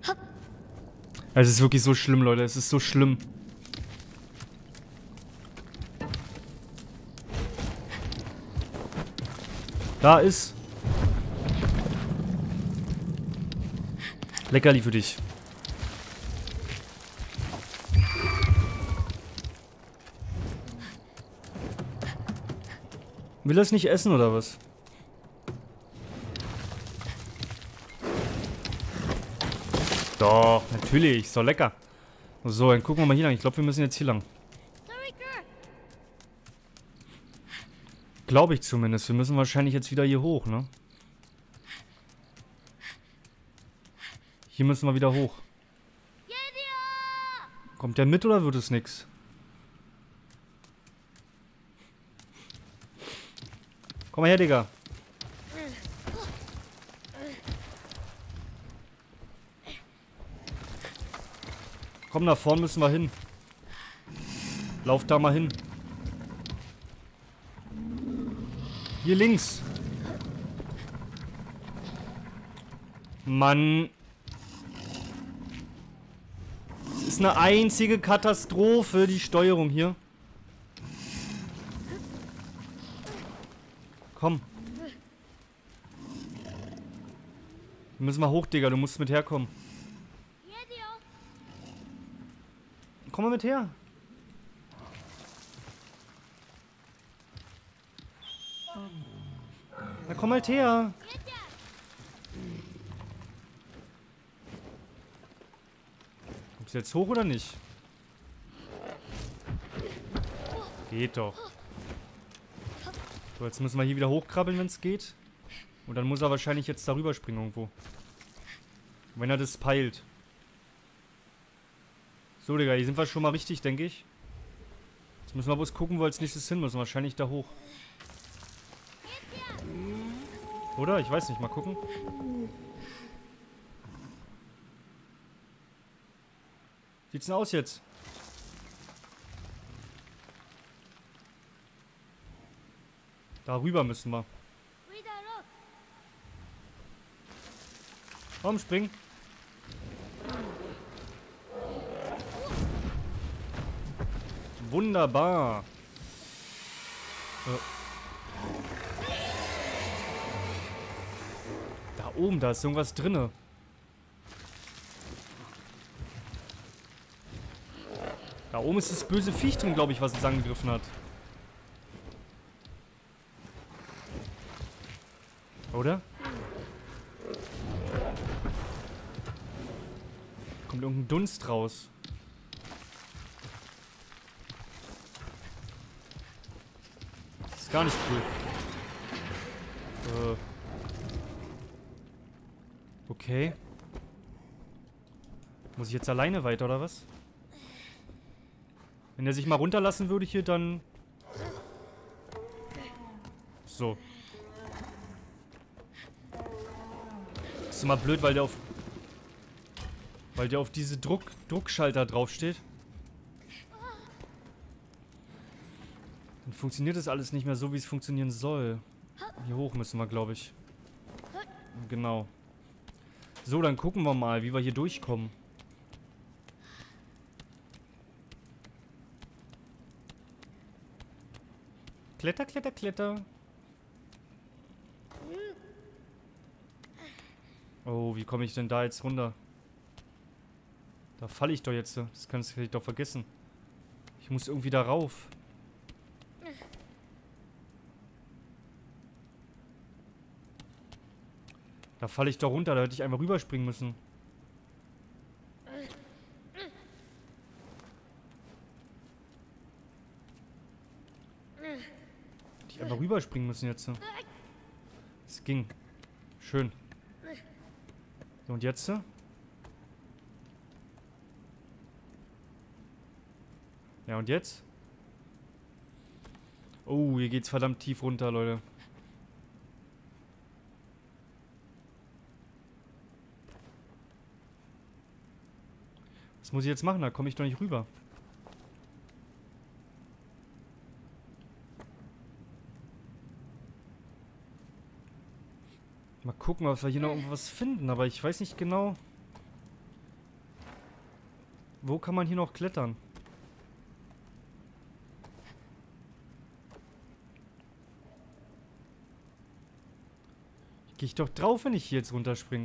Es ist wirklich so schlimm, Leute. Es ist so schlimm. Da ist... Leckerli für dich. Will er es nicht essen, oder was? Doch, natürlich. Ist doch lecker. So, dann gucken wir mal hier lang. Ich glaube, wir müssen jetzt hier lang. Glaube ich zumindest. Wir müssen wahrscheinlich jetzt wieder hier hoch, ne? Hier müssen wir wieder hoch. Kommt der mit oder wird es nix? Komm mal her, Digga. Komm, nach vorn müssen wir hin. Lauf da mal hin. Hier links. Mann. Es ist eine einzige Katastrophe, die Steuerung hier. Komm. Wir müssen mal hoch, Digga. Du musst mit herkommen. Komm mal mit her. Na komm halt her. Kommst du jetzt hoch oder nicht? Geht doch. So, jetzt müssen wir hier wieder hochkrabbeln, wenn es geht. Und dann muss er wahrscheinlich jetzt darüber springen irgendwo. Wenn er das peilt. So, Digga, hier sind wir schon mal richtig, denke ich. Jetzt müssen wir bloß gucken, wo wir als nächstes hin müssen. Wahrscheinlich da hoch. Oder? Ich weiß nicht. Mal gucken. Sieht's denn aus jetzt? Darüber müssen wir. Komm, spring. Wunderbar. Da oben, da ist irgendwas drinne. Da oben ist das böse Viech drin, glaube ich, was uns angegriffen hat. Oder? Kommt irgendein Dunst raus. Das ist gar nicht cool. Okay. Muss ich jetzt alleine weiter, oder was? Wenn er sich mal runterlassen würde hier, dann... So. Ist immer blöd, weil der auf... Weil der auf diese Druckschalter draufsteht. Dann funktioniert das alles nicht mehr so, wie es funktionieren soll. Hier hoch müssen wir, glaube ich. Genau. So, dann gucken wir mal, wie wir hier durchkommen. Kletter, kletter, kletter. Oh, wie komme ich denn da jetzt runter? Da falle ich doch jetzt. Das kann ich doch vergessen. Ich muss irgendwie da rauf. Da falle ich doch runter. Da hätte ich einfach rüberspringen müssen. Hätte ich einfach rüberspringen müssen jetzt. Es ging. Schön. So, und jetzt? Ja, und jetzt? Oh, hier geht's verdammt tief runter, Leute. Was muss ich jetzt machen? Da komme ich doch nicht rüber. Mal gucken, ob wir hier noch irgendwas finden, aber ich weiß nicht genau. Wo kann man hier noch klettern? Gehe ich doch drauf, wenn ich hier jetzt runterspringe.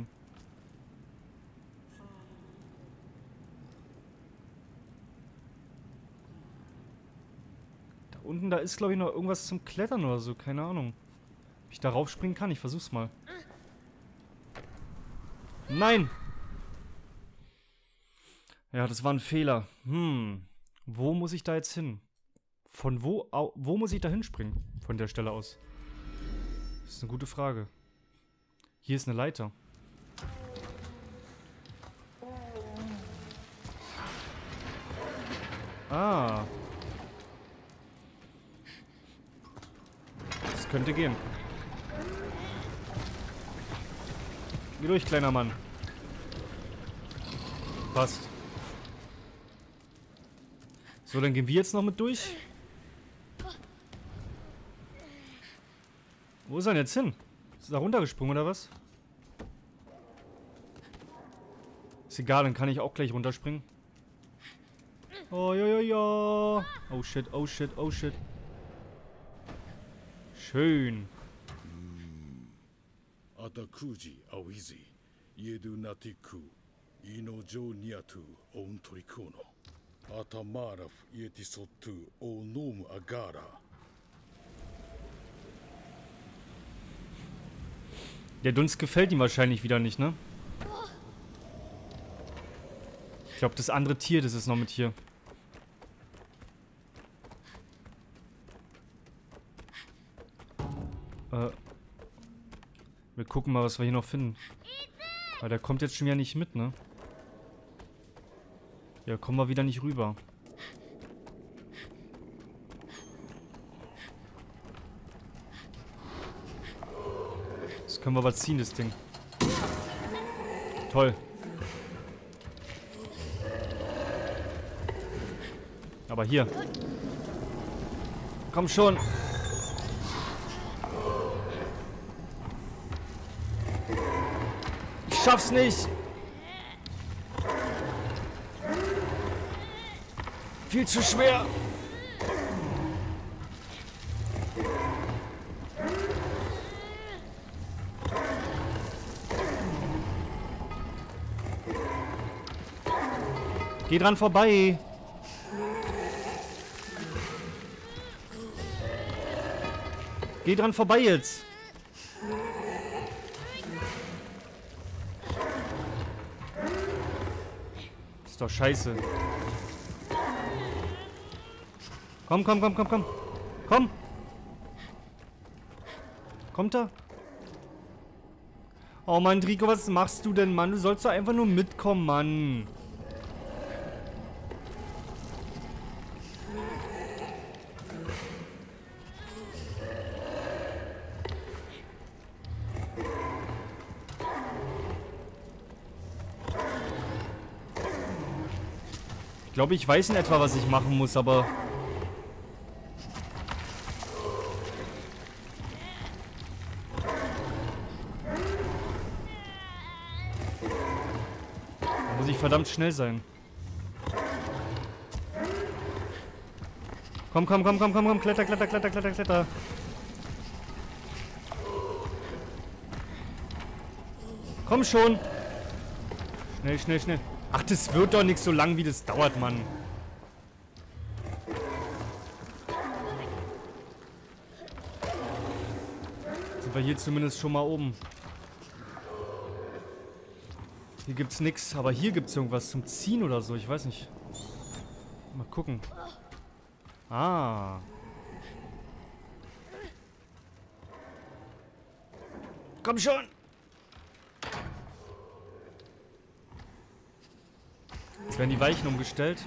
Da unten, da ist, glaube ich, noch irgendwas zum Klettern oder so. Keine Ahnung. Ob ich da raufspringen kann? Ich versuch's mal. Nein! Ja, das war ein Fehler. Wo muss ich da jetzt hin? Von wo muss ich da hinspringen? Von der Stelle aus. Das ist eine gute Frage. Hier ist eine Leiter. Ah. Das könnte gehen. Geh durch, kleiner Mann. Passt. So, dann gehen wir jetzt noch mit durch. Wo ist er denn jetzt hin? Ist er da runtergesprungen oder was? Ist egal, dann kann ich auch gleich runterspringen. Oh, ja, ja, ja. Oh, shit, oh, shit, oh, shit. Schön. Atakuji awizi, yedu natiku, ino jo niatu on torikono. Atamaraf yetisotu o nom agara. Der Dunst gefällt ihm wahrscheinlich wieder nicht, ne? Ich glaube, das andere Tier, das ist noch mit hier. Wir gucken mal, was wir hier noch finden. Weil der kommt jetzt schon wieder nicht mit, ne? Ja, kommen wir wieder nicht rüber. Das können wir aber ziehen, das Ding. Toll. Aber hier. Komm schon. Ich schaff's nicht. Viel zu schwer. Geh dran vorbei. Geh dran vorbei jetzt. Ist doch scheiße. Komm, komm, komm, komm, komm. Komm. Kommt er? Oh Mann, Trico, was machst du denn, Mann? Du sollst doch einfach nur mitkommen, Mann. Ich glaube, ich weiß in etwa, was ich machen muss, aber... Da muss ich verdammt schnell sein. Komm, komm, komm, komm, komm, komm, kletter, kletter, kletter, kletter, kletter. Komm schon. Schnell, schnell, schnell. Ach, das wird doch nicht so lang, wie das dauert, Mann. Sind wir hier zumindest schon mal oben. Hier gibt's nichts, aber hier gibt's irgendwas zum Ziehen oder so, ich weiß nicht. Mal gucken. Ah. Komm schon! Jetzt werden die Weichen umgestellt.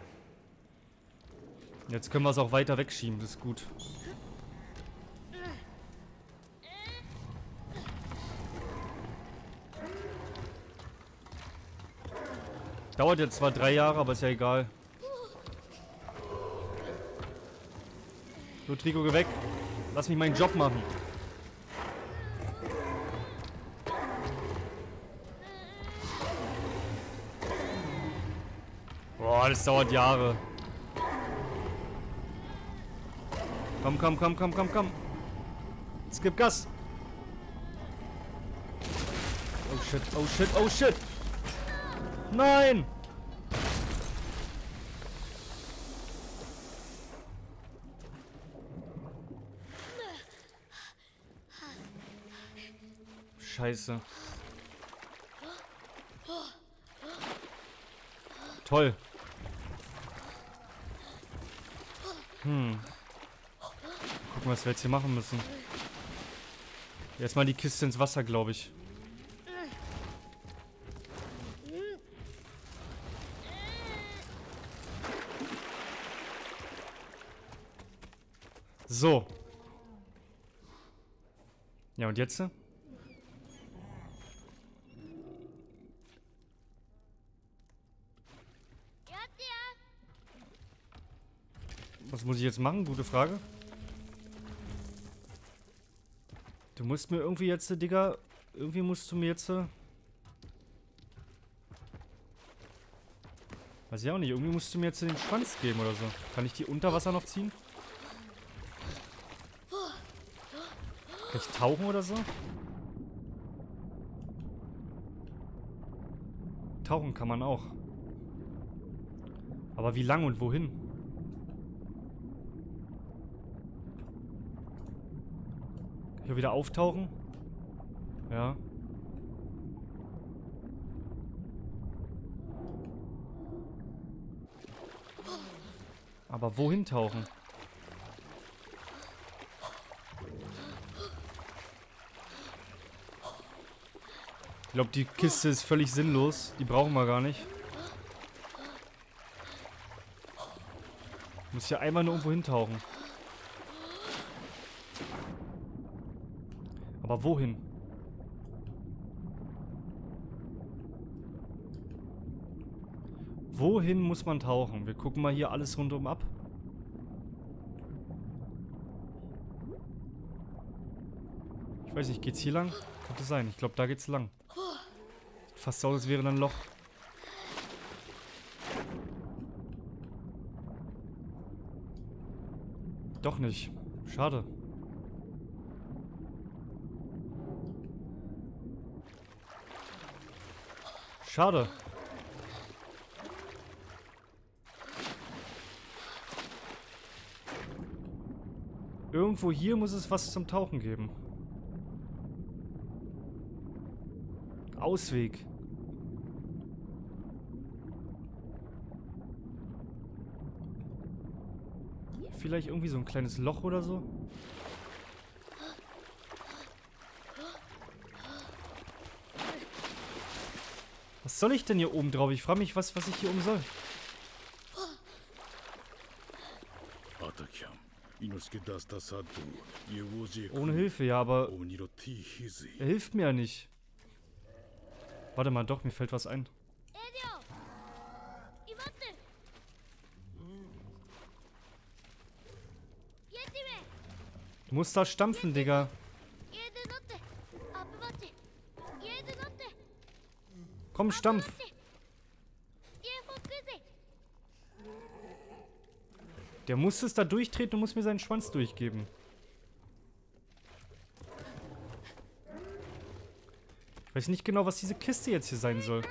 Jetzt können wir es auch weiter wegschieben, das ist gut. Dauert jetzt zwar 3 Jahre, aber ist ja egal. So, Trico, geh weg. Lass mich meinen Job machen. Boah, das dauert Jahre. Komm, komm, komm, komm, komm, komm. Jetzt gib Gas. Oh shit, oh shit, oh shit. Nein! Scheiße. Toll. Gucken, was wir jetzt hier machen müssen. Erstmal die Kiste ins Wasser, glaube ich. So. Ja, und jetzt? Was muss ich jetzt machen? Gute Frage. Du musst mir irgendwie jetzt, Digga, irgendwie musst du mir jetzt... Weiß ich auch nicht, irgendwie musst du mir jetzt den Schwanz geben oder so. Kann ich die unter Wasser noch ziehen? Kann ich tauchen oder so? Tauchen kann man auch. Aber wie lang und wohin? Kann ich auch wieder auftauchen? Ja. Aber wohin tauchen? Ich glaube, die Kiste ist völlig sinnlos. Die brauchen wir gar nicht. Ich muss hier einmal nur irgendwo hintauchen. Aber wohin? Wohin muss man tauchen? Wir gucken mal hier alles rundum ab. Ich weiß nicht, geht's hier lang? Könnte sein. Ich glaube, da geht's lang. Sieht fast so aus, als wäre da ein Loch. Doch nicht. Schade. Schade. Irgendwo hier muss es was zum Tauchen geben. Ausweg. Vielleicht irgendwie so ein kleines Loch oder so? Was soll ich denn hier oben drauf? Ich frage mich, was ich hier oben soll. Ohne Hilfe, ja, aber er hilft mir ja nicht. Warte mal, doch, mir fällt was ein. Du musst da stampfen, Digga. Komm, stampf. Der muss es da durchtreten und muss mir seinen Schwanz durchgeben. Ich weiß nicht genau, was diese Kiste jetzt hier sein soll.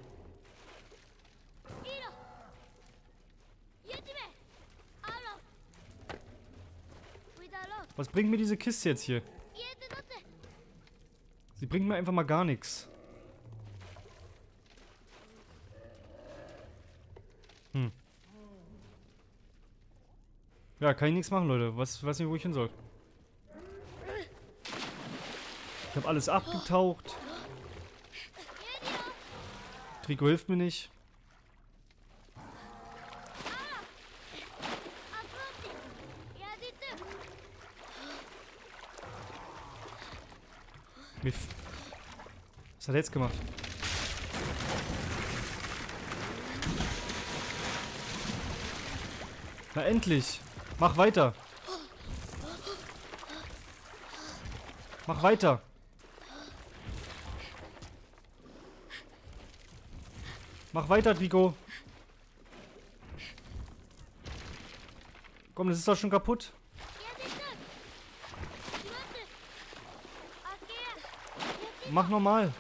Was bringt mir diese Kiste jetzt hier? Sie bringt mir einfach mal gar nichts. Ja, kann ich nichts machen, Leute. Weiß nicht, wo ich hin soll. Ich habe alles abgetaucht. Trico hilft mir nicht. Was hat er jetzt gemacht? Na endlich! Mach weiter! Mach weiter! Mach weiter, Trico! Komm, das ist doch schon kaputt. Mach nochmal.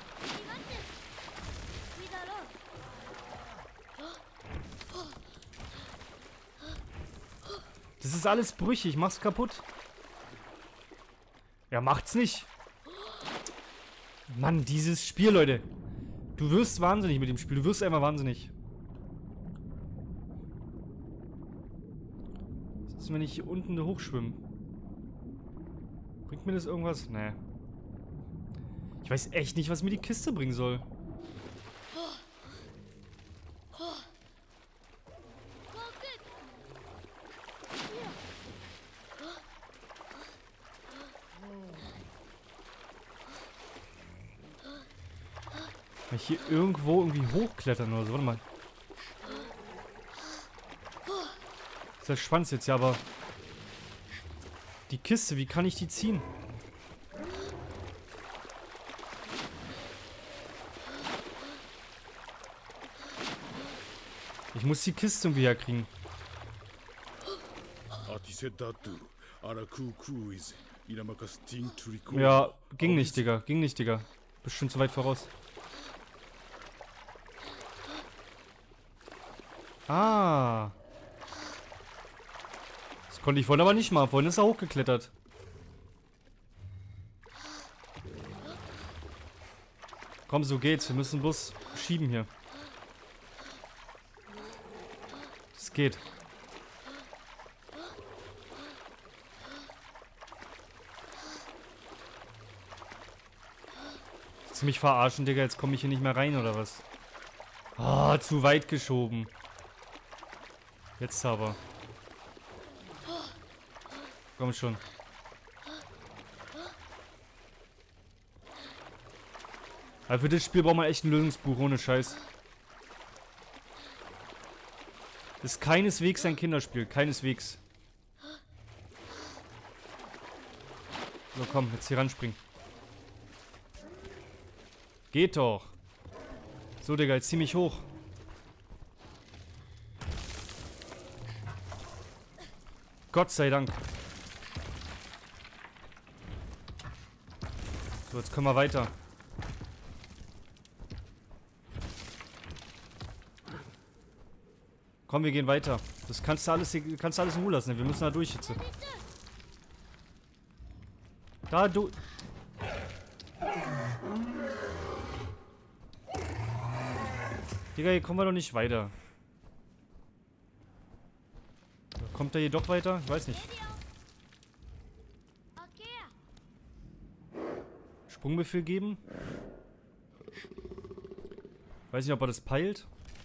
Das ist alles brüchig. Mach's kaputt. Ja, macht's nicht. Mann, dieses Spiel, Leute. Du wirst wahnsinnig mit dem Spiel. Du wirst einfach wahnsinnig. Was ist, wenn ich hier unten hochschwimme? Bringt mir das irgendwas? Nee. Ich weiß echt nicht, was mir die Kiste bringen soll. Kann ich hier irgendwo irgendwie hochklettern oder so? Warte mal. Das ist der Schwanz jetzt, ja, aber... Die Kiste, wie kann ich die ziehen? Ich muss die Kiste irgendwie herkriegen. Ja, ging nicht, Digga. Ging nicht, Digga. Bestimmt zu weit voraus. Ah. Das konnte ich vorhin aber nicht machen. Vorhin ist er hochgeklettert. Komm, so geht's. Wir müssen bloß schieben hier. Das geht. Willst du mich verarschen, Digga? Jetzt komme ich hier nicht mehr rein, oder was? Ah, zu weit geschoben. Jetzt aber. Komm schon. Aber für das Spiel braucht man echt ein Lösungsbuch, ohne Scheiß. Das ist keineswegs ein Kinderspiel, keineswegs. So, komm, jetzt hier ranspringen. Geht doch. So, Digga, jetzt zieh mich hoch. Gott sei Dank. So, jetzt können wir weiter. Komm, wir gehen weiter. Das kannst du alles in Ruhe lassen. Wir müssen da durch jetzt. Da, du... Digga, hier kommen wir doch nicht weiter. Kommt er hier doch weiter? Ich weiß nicht. Sprungbefehl geben. Weiß nicht, ob er das peilt.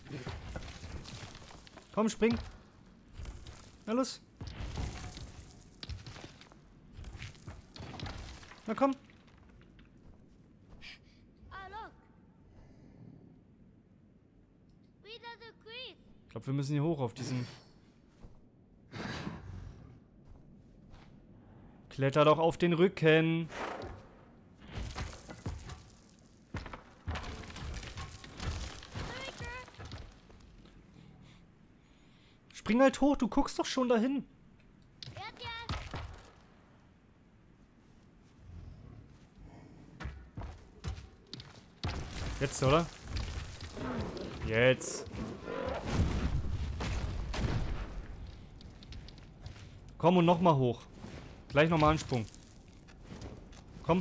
Komm, spring. Na los. Na komm. Ich glaube, wir müssen hier hoch auf diesen... Kletter doch auf den Rücken. Spring halt hoch, du guckst doch schon dahin. Jetzt, oder? Jetzt. Komm und nochmal hoch. Gleich nochmal Ansprung. Komm.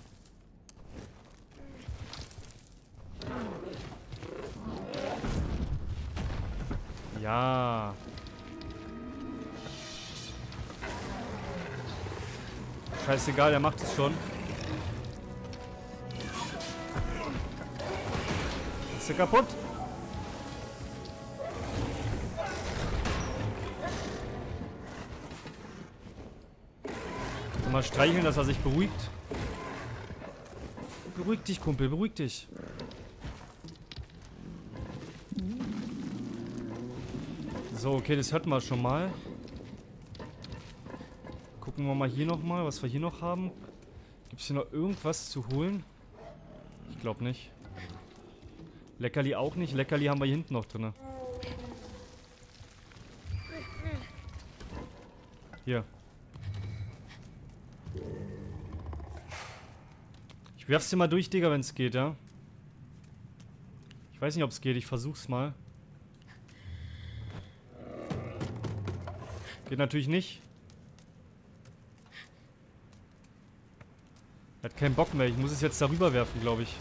Ja. Scheißegal, der macht es schon. Ist er kaputt? Mal streicheln, dass er sich beruhigt. Beruhig dich, Kumpel, beruhig dich. So, okay, das hört man schon mal. Gucken wir mal hier nochmal, was wir hier noch haben. Gibt es hier noch irgendwas zu holen? Ich glaube nicht. Leckerli auch nicht. Leckerli haben wir hier hinten noch drin. Hier. Ich werf's dir mal durch, Digga, wenn es geht, ja? Ich weiß nicht, ob es geht. Ich versuch's mal. Geht natürlich nicht. Er hat keinen Bock mehr. Ich muss es jetzt darüber werfen, glaube ich.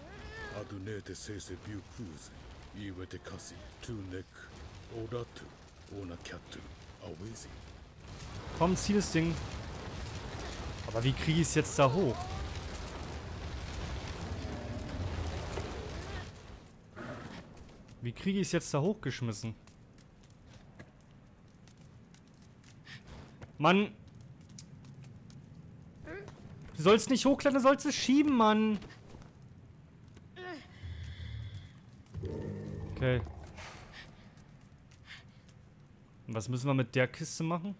Komm, zieh das Ding. Aber wie kriege ich es jetzt da hoch? Wie kriege ich es jetzt da hochgeschmissen? Mann! Du sollst nicht hochklettern, du sollst es schieben, Mann! Okay. Und was müssen wir mit der Kiste machen?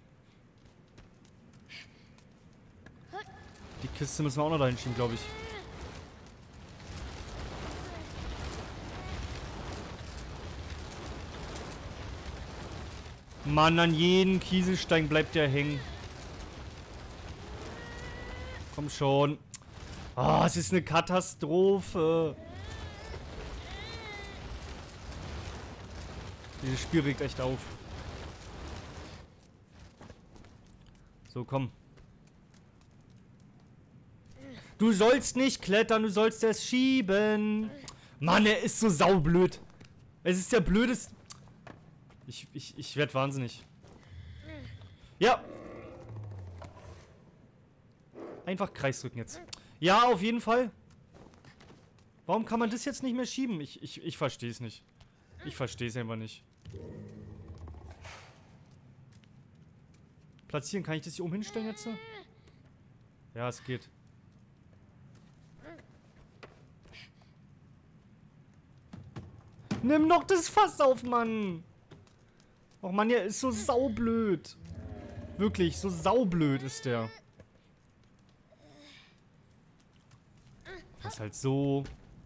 Die Kiste müssen wir auch noch dahin schieben, glaube ich. Mann, an jedem Kieselstein bleibt der hängen. Komm schon. Ah, es ist eine Katastrophe. Dieses Spiel regt echt auf. So, komm. Du sollst nicht klettern, du sollst es schieben. Mann, er ist so saublöd. Es ist der blödeste... Ich werde wahnsinnig. Ja. Einfach Kreisdrücken jetzt. Ja, auf jeden Fall. Warum kann man das jetzt nicht mehr schieben? Ich verstehe es nicht. Ich verstehe es einfach nicht. Platzieren, kann ich das hier oben hinstellen jetzt? Ja, es geht. Nimm doch das Fass auf, Mann! Och Mann, der ist so saublöd. Wirklich, so saublöd ist der. Das ist halt so.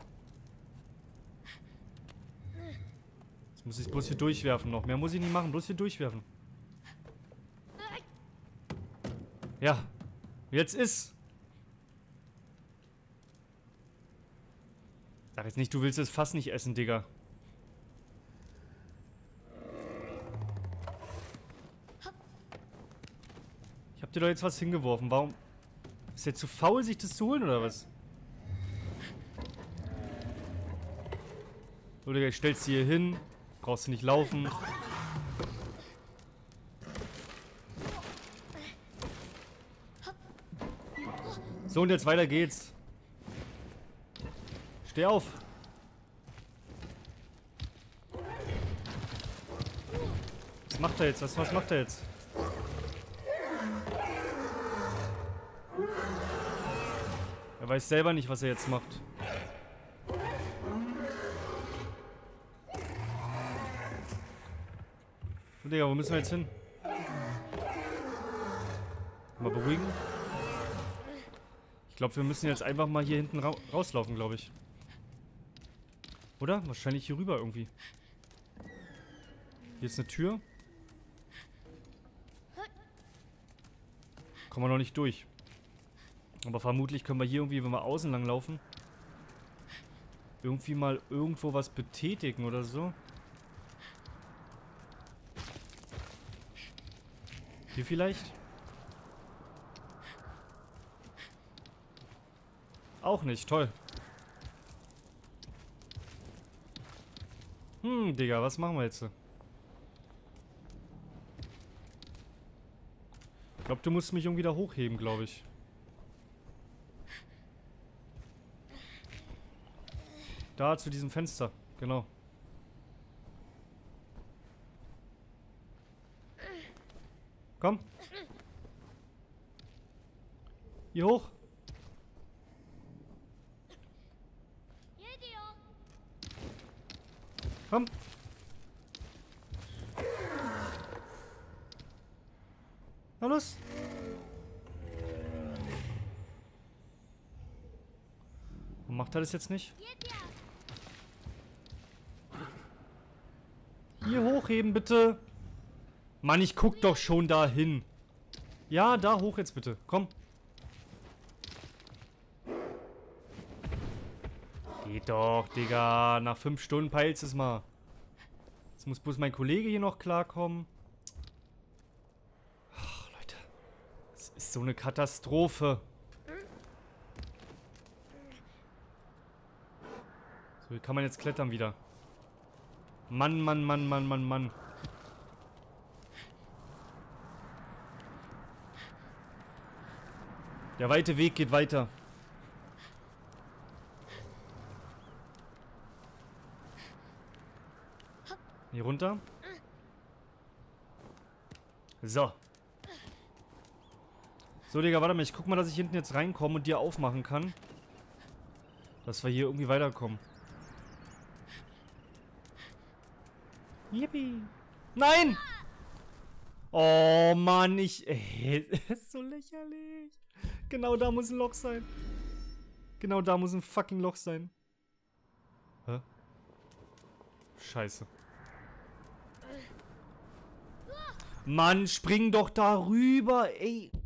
Jetzt muss ich es bloß hier durchwerfen noch. Mehr muss ich nicht machen, bloß hier durchwerfen. Ja. Jetzt ist. Sag jetzt nicht, du willst das Fass nicht essen, Digga. Ich hab dir doch jetzt was hingeworfen. Warum? Ist der zu faul, sich das zu holen, oder was? So, Digga, ich stell's hier hin. Brauchst du nicht laufen. So, und jetzt weiter geht's. Steh auf. Was macht er jetzt? Was macht er jetzt? Er weiß selber nicht, was er jetzt macht. So, Digga, wo müssen wir jetzt hin? Mal beruhigen. Ich glaube, wir müssen jetzt einfach mal hier hinten rauslaufen, glaube ich. Oder? Wahrscheinlich hier rüber irgendwie. Hier ist eine Tür. Kommen wir noch nicht durch. Aber vermutlich können wir hier irgendwie, wenn wir außen lang laufen, irgendwie mal irgendwo was betätigen oder so. Hier vielleicht? Auch nicht, toll. Digga, was machen wir jetzt? Ich glaube, du musst mich irgendwie da hochheben, glaube ich. Da, zu diesem Fenster, genau. Komm. Hier hoch. Komm. Na los. Warum macht er das jetzt nicht? Hier hochheben, bitte. Mann, ich guck doch schon dahin. Ja, da hoch jetzt bitte. Komm. Geht doch, Digga. Nach 5 Stunden peilst es mal. Jetzt muss bloß mein Kollege hier noch klarkommen. Ach, Leute. Das ist so eine Katastrophe. So, hier kann man jetzt klettern wieder. Mann, Mann, Mann, Mann, Mann, Mann. Der weite Weg geht weiter. Hier runter. So. So, Digga, warte mal. Ich guck mal, dass ich hinten jetzt reinkomme und dir aufmachen kann. Dass wir hier irgendwie weiterkommen. Yippie. Nein! Oh, Mann, das ist so lächerlich. Genau da muss ein Loch sein. Genau da muss ein fucking Loch sein. Hä? Scheiße. Mann, spring doch da rüber, ey.